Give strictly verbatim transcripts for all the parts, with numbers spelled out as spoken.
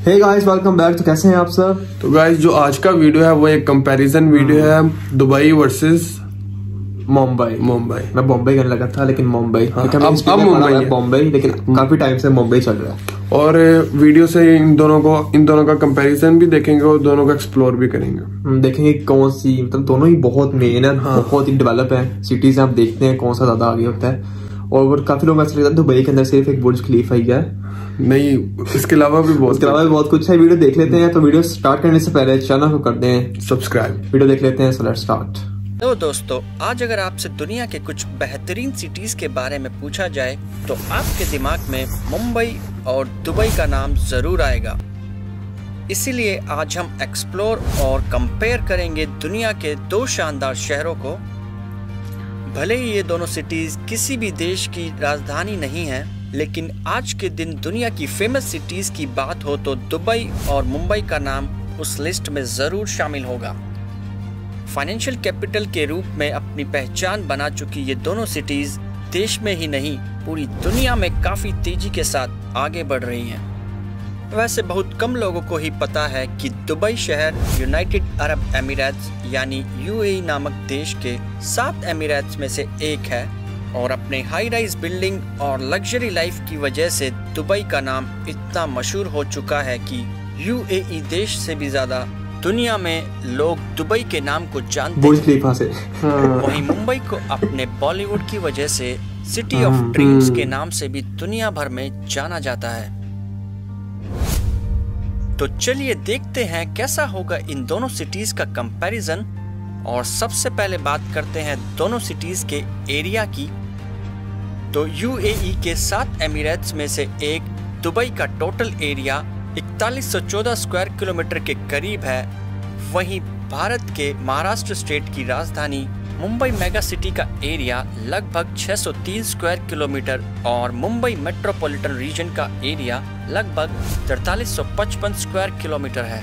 Hey guys, welcome back. तो कैसे हैं आप सब? तो गाइस जो आज का वीडियो है वो एक कंपैरिजन वीडियो है दुबई वर्सेस मुंबई। मुंबई मैं बॉम्बे कहने लगा था लेकिन मुंबई। हाँ, अब अब मुंबई बॉम्बे, लेकिन काफी टाइम से मुंबई चल रहा है। और वीडियो से इन दोनों को इन दोनों का कंपैरिजन भी देखेंगे और दोनों को एक्सप्लोर भी करेंगे। देखेंगे कौन सी, मतलब दोनों ही बहुत मेन है। हाँ। बहुत ही डेवलप है सिटीज। आप देखते हैं कौन सा ज्यादा आगे होता है। और काफी लोग ऐसा लगता है दुबई के अंदर सिर्फ एक बुर्ज खलीफा ही है। नहीं, इसके अलावा भी बहुत इसके अलावा भी बहुत कुछ है। वीडियो देख लेते हैं। तो वीडियो स्टार्ट करने से पहले चैनल को करते हैं सब्सक्राइब। वीडियो देख लेते हैं। So let's start. तो दोस्तों, आज अगर आपसे दुनिया के कुछ बेहतरीन सिटीज के बारे में पूछा जाए तो आपके दिमाग में मुंबई और दुबई का नाम जरूर आएगा। इसीलिए आज हम एक्सप्लोर और कंपेयर करेंगे दुनिया के दो शानदार शहरों को। भले ही ये दोनों सिटीज किसी भी देश की राजधानी नहीं है, लेकिन आज के दिन दुनिया की फेमस सिटीज की बात हो तो दुबई और मुंबई का नाम उस लिस्ट में जरूर शामिल होगा। फाइनेंशियल कैपिटल के रूप में अपनी पहचान बना चुकी ये दोनों सिटीज देश में ही नहीं पूरी दुनिया में काफी तेजी के साथ आगे बढ़ रही हैं। वैसे बहुत कम लोगों को ही पता है कि दुबई शहर यूनाइटेड अरब एमिरेट्स यानी यूएई नामक देश के सात एमिरेट्स में से एक है और अपने हाई राइज बिल्डिंग और लग्जरी लाइफ की वजह से दुबई का नाम इतना मशहूर हो चुका है कि यूएई देश से भी ज्यादा दुनिया में लोग दुबई के नाम को जानते बुर्ज खलीफा से। वहीं मुंबई को अपने बॉलीवुड की वजह से सिटी ऑफ ड्रीम्स के नाम से भी दुनिया भर में जाना जाता है। तो चलिए देखते हैं कैसा होगा इन दोनों सिटीज का कंपैरिजन। और सबसे पहले बात करते हैं दोनों सिटीज के एरिया की। तो यूएई के सात एमिरेट्स में से एक दुबई का टोटल एरिया इकतालीस सौ चौदह स्क्वायर किलोमीटर के करीब है। वहीं भारत के महाराष्ट्र स्टेट की राजधानी मुंबई मेगा सिटी का एरिया लगभग छह सौ तीन स्क्वायर किलोमीटर और मुंबई मेट्रोपॉलिटन रीजन का एरिया लगभग तैंतालीस सौ पचपन स्क्वायर किलोमीटर है।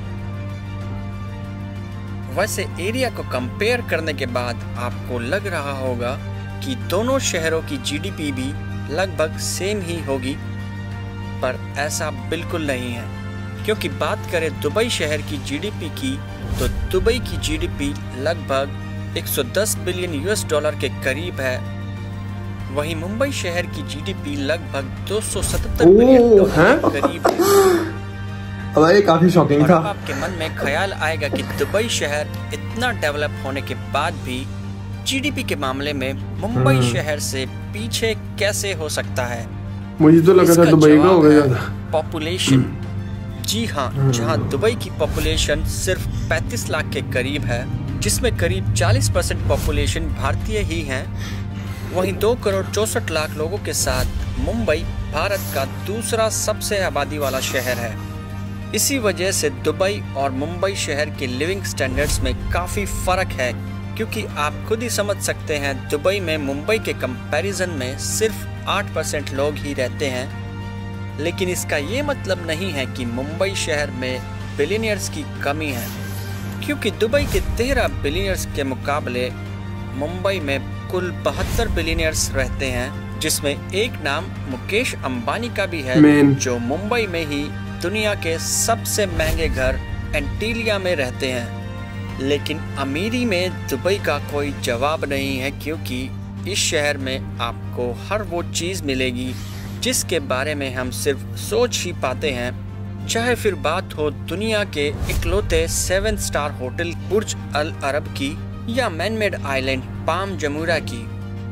वैसे एरिया को कंपेयर करने के बाद आपको लग रहा होगा कि दोनों शहरों की जीडीपी भी लगभग सेम ही होगी, पर ऐसा बिल्कुल नहीं है। क्योंकि बात करें दुबई शहर की जीडीपी की तो दुबई की जीडीपी लगभग एक सौ दस बिलियन यूएस डॉलर के करीब है। वहीं मुंबई शहर की जीडीपी लगभग दो सौ सतहत्तर बिलियन डॉलर के करीब है। अब ये काफी शॉकिंग था। आपके मन में ख्याल आएगा कि दुबई शहर इतना डेवलप होने के बाद भी जीडीपी के मामले में मुंबई शहर से पीछे कैसे हो सकता है। मुझे तो लगा था दुबई का होगा ज्यादा। पॉपुलेशन, जी हाँ, जहाँ दुबई की पॉपुलेशन सिर्फ पैंतीस लाख के करीब है, जिसमें करीब चालीस परसेंट पॉपुलेशन भारतीय ही हैं। वहीं दो करोड़ चौसठ लाख लोगों के साथ मुंबई भारत का दूसरा सबसे आबादी वाला शहर है। इसी वजह से दुबई और मुंबई शहर के लिविंग स्टैंडर्ड्स में काफ़ी फ़र्क है, क्योंकि आप खुद ही समझ सकते हैं दुबई में मुंबई के कंपैरिजन में सिर्फ आठ परसेंट लोग ही रहते हैं। लेकिन इसका ये मतलब नहीं है कि मुंबई शहर में बिलियनियर्स की कमी है, क्योंकि दुबई के तेरह बिलियनियर्स के मुकाबले मुंबई में कुल बहत्तर बिलियनियर्स रहते हैं, जिसमें एक नाम मुकेश अंबानी का भी है, जो मुंबई में ही दुनिया के सबसे महंगे घर एंटीलिया में रहते हैं। लेकिन अमीरी में दुबई का कोई जवाब नहीं है, क्योंकि इस शहर में आपको हर वो चीज़ मिलेगी जिसके बारे में हम सिर्फ सोच ही पाते हैं। चाहे फिर बात हो दुनिया के इकलौते seven star hotel Burj Al Arab की, या मैनमेड आइलैंड पाम जमूरा की,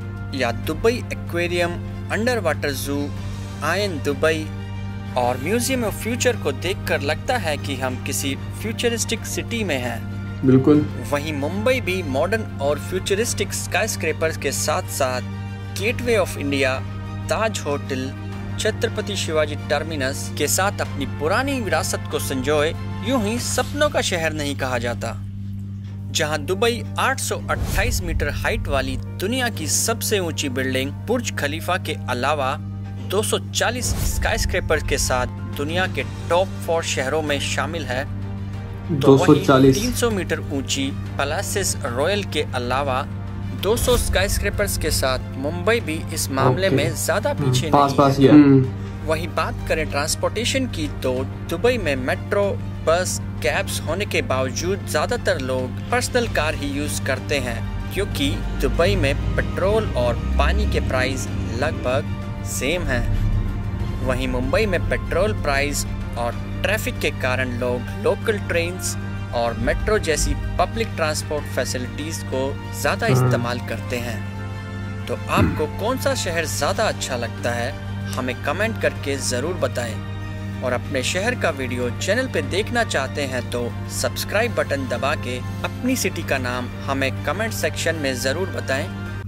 या Dubai aquarium, under water zoo, Ain Dubai और म्यूजियम ऑफ फ्यूचर को देखकर लगता है कि हम किसी फ्यूचरिस्टिक सिटी में हैं। बिल्कुल। वहीं मुंबई भी मॉडर्न और फ्यूचरिस्टिक स्काईस्क्रेपर्स के साथ साथ gateway of India, Taj hotel, Chhatrapati Shivaji terminus के साथ अपनी पुरानी विरासत को संजोए यूं ही सपनों का शहर नहीं कहा जाता। जहां दुबई आठ सौ अट्ठाईस मीटर हाइट वाली दुनिया की सबसे ऊंची बिल्डिंग बुर्ज खलीफा के अलावा दो सौ चालीस स्काईस्क्रेपर्स के साथ दुनिया के टॉप फोर शहरों में शामिल है, तो वहीं तीन सौ मीटर ऊंची पैलेसेस रॉयल के अलावा दो सौ स्काईस्क्रेपर्स के साथ मुंबई भी इस मामले में ज्यादा पीछे पास नहीं पास है। वहीं बात करें ट्रांसपोर्टेशन की तो दुबई में मेट्रो, बस, कैब्स होने के बावजूद ज़्यादातर लोग पर्सनल कार ही यूज़ करते हैं, क्योंकि दुबई में पेट्रोल और पानी के प्राइस लगभग सेम हैं। वहीं मुंबई में पेट्रोल प्राइस और ट्रैफिक के कारण लोग लोकल ट्रेन्स और मेट्रो जैसी पब्लिक ट्रांसपोर्ट फैसिलिटीज़ को ज़्यादा इस्तेमाल करते हैं। तो आपको कौन सा शहर ज़्यादा अच्छा लगता है, हमें कमेंट करके ज़रूर बताएं। और अपने शहर का वीडियो चैनल पे देखना चाहते हैं तो सब्सक्राइब बटन दबा के अपनी सिटी का नाम हमें कमेंट सेक्शन में ज़रूर बताएं।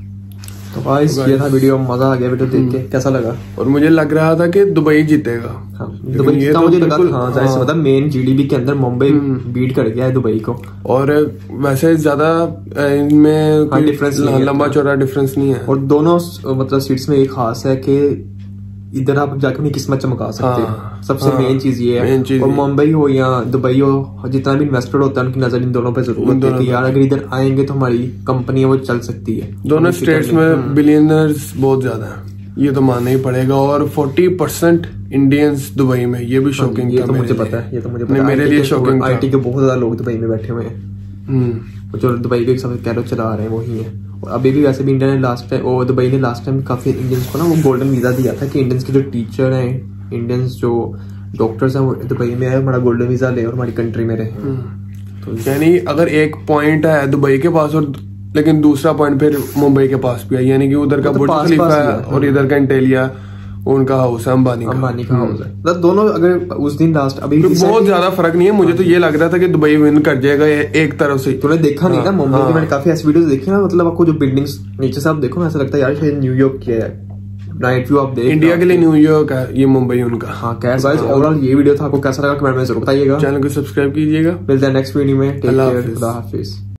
तो गाइस ये था वीडियो, मजा आ गया वीडियो देख के। कैसा लगा? और मुझे लग रहा था कि दुबई जीतेगा। हाँ, दुबई जीता तो मुझे लगा। हाँ, जाहिर सी बात है, मेन जीडीपी के अंदर मुंबई बीट कर गया है दुबई को। और वैसे ज्यादा इनमें हाँ, डिफरेंस लंबा चौड़ा डिफरेंस नहीं है। और दोनों मतलब सीट्स में एक खास है कि इधर आप जाकर अपनी किस्मत चमका सकते हैं। सबसे हाँ, मेन चीज ये है। और मुंबई हो या दुबई हो, जितना भी इन्वेस्टर होता है उनकी नजर इन दोनों पे जरूर होती है कि यार अगर इधर आएंगे तो हमारी कंपनी है वो चल सकती है। दोनों स्टेट्स में बिलियनर्स बहुत ज्यादा है, ये तो मानना ही पड़ेगा। और फोर्टी परसेंट इंडियंस दुबई में, ये भी शॉकिंग। ये तो मुझे पता है, ये तो मुझे पता है। मेरे लिए शॉकिंग। आई टी के बहुत ज्यादा लोग दुबई में बैठे हुए हैं, जो दुबई के सब कैरो चला रहे हैं वही है। और अभी भी वैसे भी इंडिया ने लास्ट टाइम और दुबई ने लास्ट टाइम काफी इंडियंस को ना वो गोल्डन वीजा दिया था कि इंडियंस के जो टीचर हैं, इंडियंस जो डॉक्टर्स हैं वो दुबई में आए, हमारा गोल्डन वीजा ले और हमारी कंट्री में रहे। तो यानी अगर एक पॉइंट है दुबई के पास और लेकिन दूसरा पॉइंट फिर मुंबई के पास भी है, यानी कि उधर का बुर्ज खलीफा है और इधर का इंटेलिया उनका हाउस है, अंबानी का अंबानी का हाउस है। मतलब दोनों अगर उस दिन लास्ट अभी बहुत ज्यादा फर्क नहीं है। मुझे तो ये लग रहा था कि दुबई विन कर जाएगा एक तरफ से। तूने देखा नहीं ना मुंबई की? मैंने काफी ऐसी वीडियोस देखी ना, मतलब आपको जो बिल्डिंग्स नीचे से आप देखो ना, ऐसा लगता है यार शायद न्यूयॉर्क की है। नाइट व्यू आप देख, इंडिया के लिए न्यूयॉर्क है ये, मुंबई उनका। हाँ, गाइस ओवरऑल ये वीडियो था, आपको कैसा लगा कमेंट में जरूर बताइएगा। चैनल को सब्सक्राइब कीजिएगा। मिलते हैं नेक्स्ट वीडियो में। टेक केयर, खुदा हाफिज।